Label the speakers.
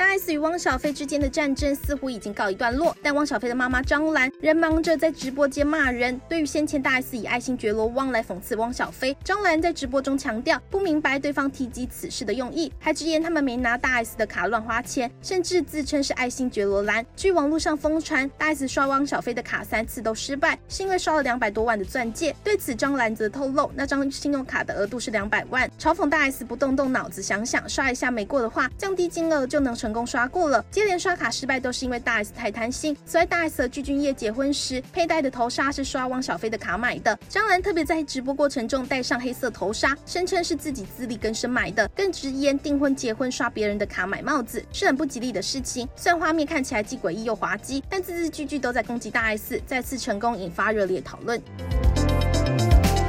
Speaker 1: S 与汪小菲之间的战争似乎已经告一段落，但汪小菲的妈妈张兰仍忙着在直播间骂人。对于先前大 S 以爱新觉罗汪来讽刺汪小菲，张兰在直播中强调不明白对方提及此事的用意，还直言他们没拿大 S 的卡乱花钱，甚至自称是爱新觉罗兰。据网络上疯传，大 S 刷汪小菲的卡3次都失败，是因为刷了200多万的钻戒。对此，张兰则透露，那张信用卡的额度是200万，嘲讽大 S 不动脑子想想，刷一下没过的话，降低金额就能成功刷过了。接连刷卡失败都是因为大 S 太贪心。此外，大 S 和具俊晔结婚时佩戴的头纱是刷汪小菲的卡买的，张兰特别在直播过程中戴上黑色头纱，声称是自己自力更生买的，更直言订婚结婚刷别人的卡买帽子是很不吉利的事情。虽然画面看起来既诡异又滑稽，但字字句句都在攻击大 S，再次成功引发热烈讨论。